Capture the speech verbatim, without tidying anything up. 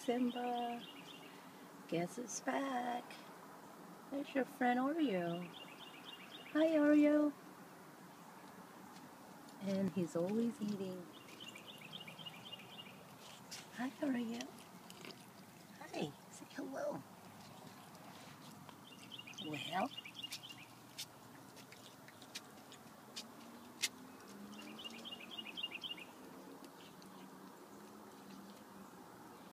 Simba. Guess it's back. There's your friend Oreo. Hi, Oreo. And he's always eating. Hi, Oreo.